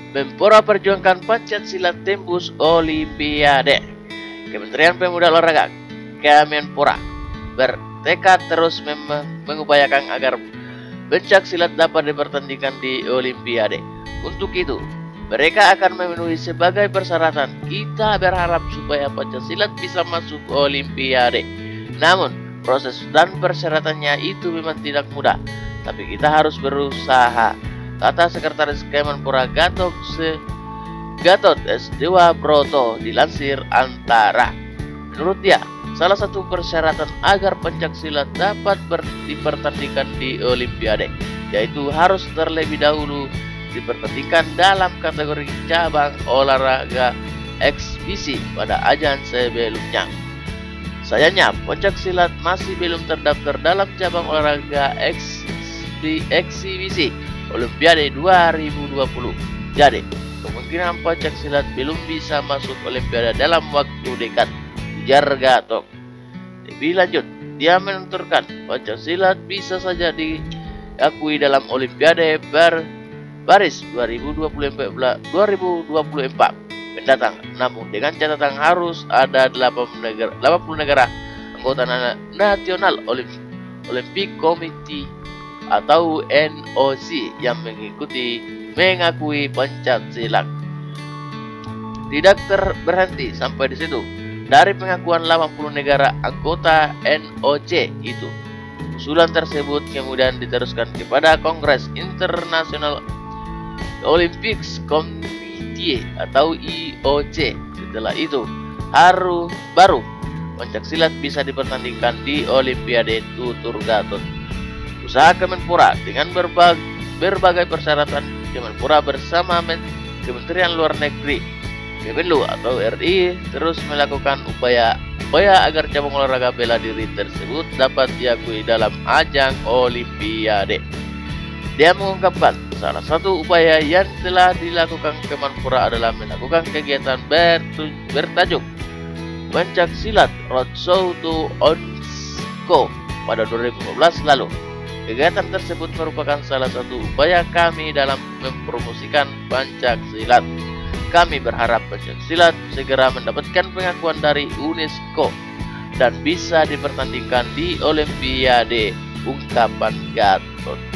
Menpora perjuangkan Pancasila tembus Olimpiade. Kementerian Pemuda Olahraga Kemenpora bertekad terus mengupayakan agar pencaksilat dapat dipertandingkan di Olimpiade. Untuk itu, mereka akan memenuhi sebagai persyaratan. Kita berharap supaya Pancasilat bisa masuk Olimpiade. Namun, proses dan persyaratannya itu memang tidak mudah, tapi kita harus berusaha, kata Sekretaris Kemenpora Gatot S. Dewa Broto dilansir Antara. Menurut dia, salah satu persyaratan agar pencaksilat dapat dipertandingkan di Olimpiade yaitu harus terlebih dahulu dipertandingkan dalam kategori cabang olahraga eksibisi pada ajang sebelumnya. Sayangnya, pencaksilat masih belum terdaftar dalam cabang olahraga eksibisi Olimpiade 2020. Jadi, kemungkinan pencaksilat belum bisa masuk Olimpiade dalam waktu dekat, ujar Gatot. Lebih lanjut, dia menuturkan pencaksilat bisa saja diakui dalam Olimpiade Paris 2024 mendatang. Namun dengan catatan harus ada 80 negara anggota nasional Olympic Committee atau NOC yang mengakui pencaksilat. Tidak berhenti sampai di situ. Dari pengakuan 80 negara anggota NOC itu, usulan tersebut kemudian diteruskan kepada Kongres International Olympics Committee atau IOC. Setelah itu, baru pencaksilat bisa dipertandingkan di Olimpiade, tutur Gatot. Usaha Kemenpora dengan berbagai persyaratan. Kemenpora bersama Kementerian Luar Negeri Kemenlu atau RI terus melakukan upaya agar cabang olahraga bela diri tersebut dapat diakui dalam ajang Olimpiade. Dia mengungkapkan salah satu upaya yang telah dilakukan Kemenpora adalah melakukan kegiatan bertajuk Pencaksilat Roadshow to UNESCO pada 2015 lalu. Kegiatan tersebut merupakan salah satu upaya kami dalam mempromosikan pencaksilat. Kami berharap pencaksilat segera mendapatkan pengakuan dari UNESCO dan bisa dipertandingkan di Olimpiade, ungkapan Gatot.